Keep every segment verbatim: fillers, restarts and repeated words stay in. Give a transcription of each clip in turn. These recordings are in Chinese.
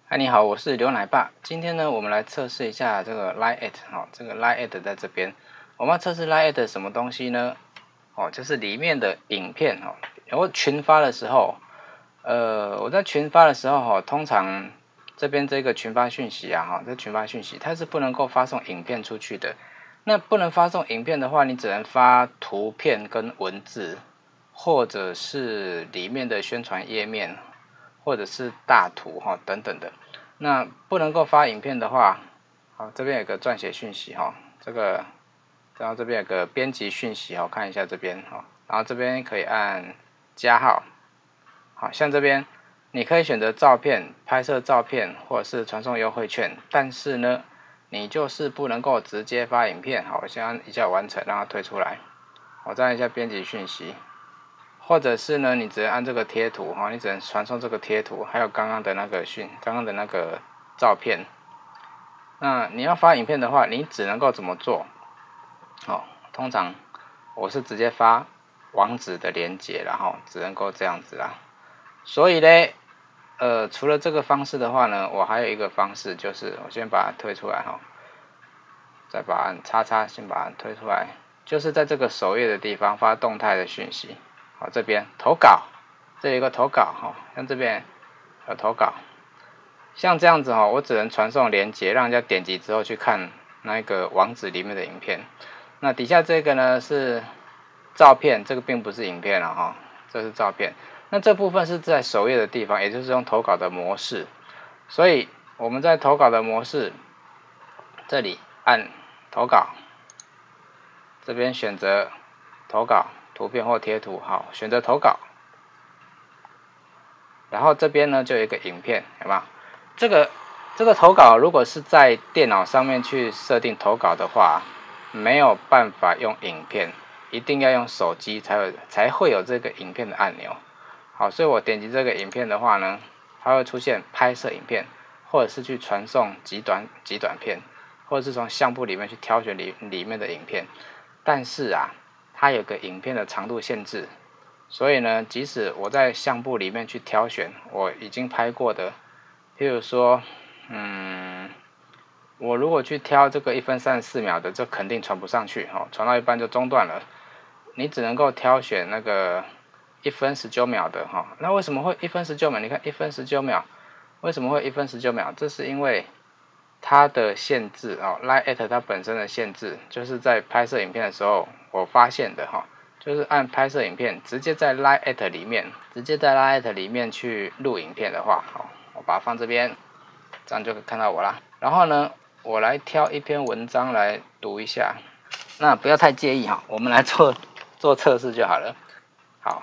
嗨，你好，我是刘奶爸。今天呢，我们来测试一下这个 Line at 哈，这个 Line at 在这边。我们要测试 Line at 什么东西呢？哦，就是里面的影片哦。然后群发的时候，呃，我在群发的时候哈，通常这边这个群发讯息啊哈，这群发讯息它是不能够发送影片出去的。那不能发送影片的话，你只能发图片跟文字，或者是里面的宣传页面，或者是大图哈等等的。那不能够发影片的话，好，这边有个撰写讯息哈，这个，然后这边有个编辑讯息哈，看一下这边哈，然后这边可以按加号，好像这边你可以选择照片、拍摄照片或者是传送优惠券，但是呢，你就是不能够直接发影片。好，我先按一下完成，让它推出来。我再按一下编辑讯息，或者是呢，你只能按这个贴图哈，你只能传送这个贴图，还有刚刚的那个讯，刚刚的那个照片。那你要发影片的话，你只能够怎么做？哦，通常我是直接发网址的连接，然后只能够这样子啦。所以呢，呃，除了这个方式的话呢，我还有一个方式，就是我先把它推出来哈，再把按叉叉，先把它推出来，就是在这个首页的地方发动态的讯息。好，这边投稿，这有一个投稿哈，像这边有投稿，像这样子哈，我只能传送连结，让人家点击之后去看那个网址里面的影片。那底下这个呢是照片，这个并不是影片了哈，这是照片。那这部分是在首页的地方，也就是用投稿的模式。所以我们在投稿的模式，这里按投稿，这边选择投稿图片或贴图，好，选择投稿。然后这边呢就有一个影片，有没有？这个这个投稿如果是在电脑上面去设定投稿的话，没有办法用影片，一定要用手机才有才会有这个影片的按钮。好，所以我点击这个影片的话呢，它会出现拍摄影片，或者是去传送极短极短片，或者是从相簿里面去挑选里里面的影片。但是啊，它有个影片的长度限制。所以呢，即使我在相簿里面去挑选我已经拍过的，譬如说，嗯，我如果去挑这个一分三十四秒的，这肯定传不上去，哦，传到一半就中断了。你只能够挑选那个一分十九秒的，哈，那为什么会一分十九秒？你看一分十九秒，为什么会一分十九秒？这是因为它的限制哦 ，Line at 它本身的限制，就是在拍摄影片的时候我发现的哈。就是按拍摄影片，直接在 Line at 里面，直接在 Line at 里面去录影片的话，好，我把它放这边，这样就可以看到我啦。然后呢，我来挑一篇文章来读一下，那不要太介意哈，我们来做做测试就好了。好，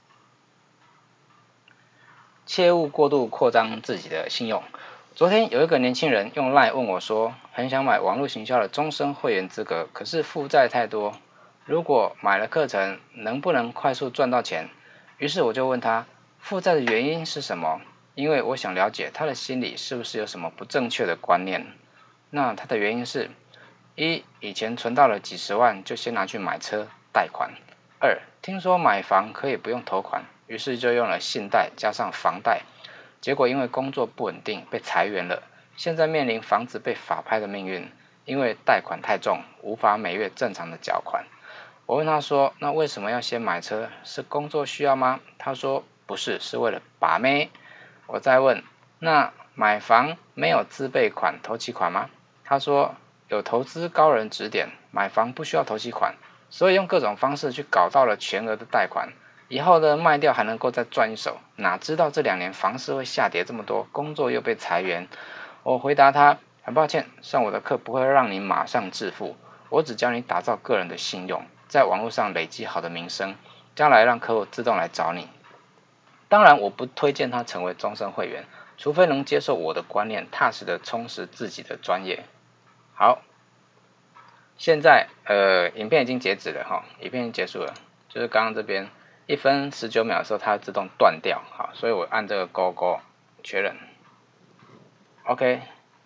切勿过度扩张自己的信用。昨天有一个年轻人用 Line 问我说，很想买网络行销的终身会员资格，可是负债太多。如果买了课程，能不能快速赚到钱？于是我就问他，负债的原因是什么？因为我想了解他的心里是不是有什么不正确的观念。那他的原因是：一，以前存到了几十万，就先拿去买车贷款；二，听说买房可以不用头款，于是就用了信贷加上房贷，结果因为工作不稳定被裁员了，现在面临房子被法拍的命运，因为贷款太重，无法每月正常的缴款。我问他说，那为什么要先买车？是工作需要吗？他说不是，是为了把妹。我再问，那买房没有自备款、头期款吗？他说有投资高人指点，买房不需要头期款，所以用各种方式去搞到了全额的贷款，以后呢卖掉还能够再赚一手。哪知道这两年房市会下跌这么多，工作又被裁员。我回答他，很抱歉，上我的课不会让你马上致富，我只教你打造个人的信用，在网络上累积好的名声，将来让客户自动来找你。当然我不推荐他成为终身会员，除非能接受我的观念，踏实的充实自己的专业。好，现在呃影片已经截止了哈，影片已经结束了，就是刚刚这边一分十九秒的时候它会自动断掉，好，所以我按这个勾勾确认 OK，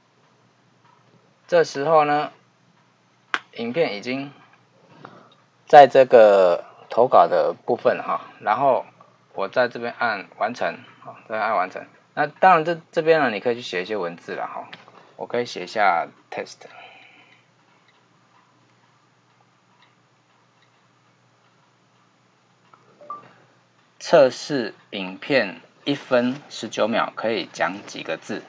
这时候呢影片已经在这个投稿的部分哈，然后我在这边按完成，好，这边按完成， 那当然这这边呢，你可以去写一些文字啦哈，我可以写一下 test。测试影片一分十九秒可以讲几个字？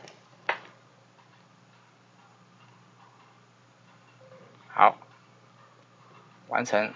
好，完成。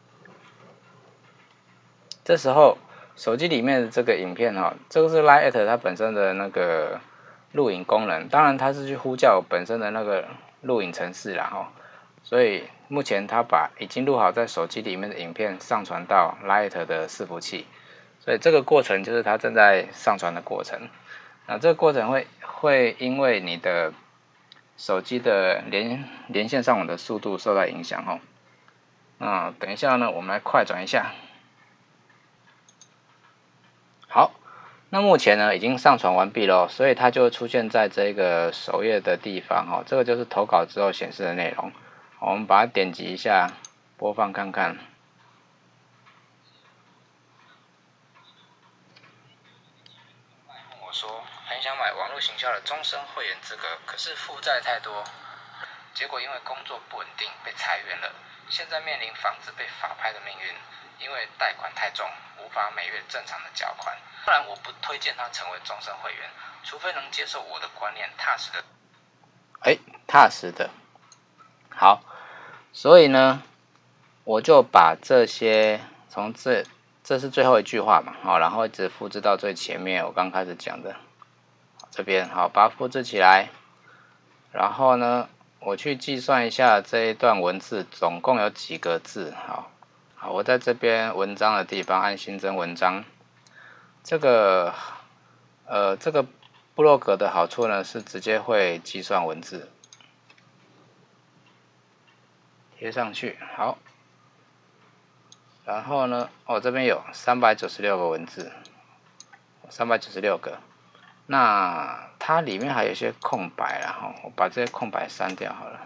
这时候手机里面的这个影片哈，这个是 Line@ 它本身的那个录影功能，当然它是去呼叫本身的那个录影程式啦哈，所以目前它把已经录好在手机里面的影片上传到 Line@ 的伺服器，所以这个过程就是它正在上传的过程。那这个过程会会因为你的手机的连连线上网的速度受到影响哦。那等一下呢，我们来快转一下。好，那目前呢已经上传完毕咯，所以它就会出现在这个首页的地方哦。这个就是投稿之后显示的内容。我们把它点击一下，播放看看。我说很想买网络行销的终身会员资格，可是负债太多，结果因为工作不稳定被裁员了，现在面临房子被法拍的命运。因为贷款太重，无法每月正常的缴款。当然，我不推荐他成为终身会员，除非能接受我的观念，踏实的。哎，踏实的。好，所以呢，我就把这些从这这是最后一句话嘛，好，然后一直复制到最前面我刚开始讲的这边，好，把它复制起来。然后呢，我去计算一下这一段文字总共有几个字，好。好，我在这边文章的地方按新增文章。这个呃，这个部落格的好处呢是直接会计算文字，贴上去。好，然后呢，我、哦、这边有三百九十六个文字，三百九十六个。那它里面还有一些空白啦，哈，我把这些空白删掉好了。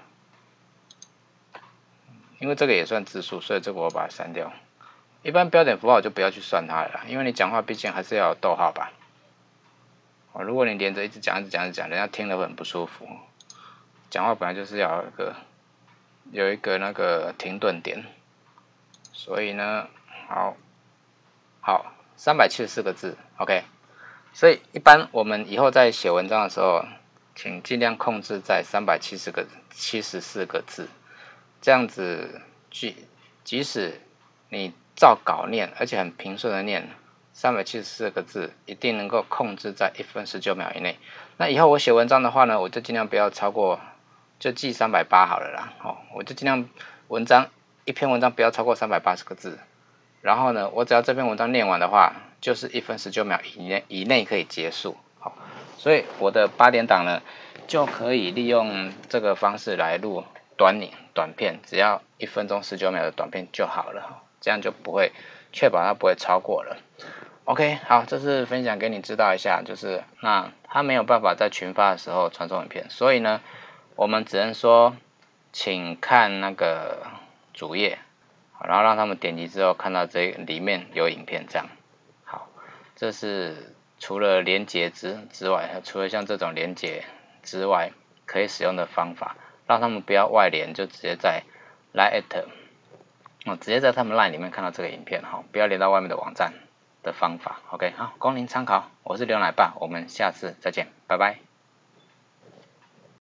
因为这个也算字数，所以这个我把它删掉。一般标点符号就不要去算它了啦，因为你讲话毕竟还是要有逗号吧。哦，如果你连着一直讲一直讲一直讲，人家听了会很不舒服。讲话本来就是要有一个有一个那个停顿点，所以呢，好，好，三百七十四个字 ，OK。所以一般我们以后在写文章的时候，请尽量控制在三百七十个七十四个字，这样子即即使你照稿念，而且很平顺的念，三百七十四个字一定能够控制在一分十九秒以内。那以后我写文章的话呢，我就尽量不要超过，就记三百八好了啦。哦，我就尽量文章一篇文章不要超过三百八十个字。然后呢，我只要这篇文章念完的话，就是一分十九秒以内以内可以结束。好，所以我的八点档呢，就可以利用这个方式来录短影短片，只要一分钟十九秒的短片就好了，这样就不会确保它不会超过了。OK， 好，这是分享给你知道一下，就是那它没有办法在群发的时候传送影片，所以呢，我们只能说，请看那个主页。然后让他们点击之后看到这里面有影片，这样。好，这是除了连结之之外，除了像这种连结之外，可以使用的方法，让他们不要外连，就直接在 Line@ 哦，直接在他们 Line 里面看到这个影片，好，不要连到外面的网站的方法。OK， 好，供您参考。我是刘奶爸，我们下次再见，拜拜。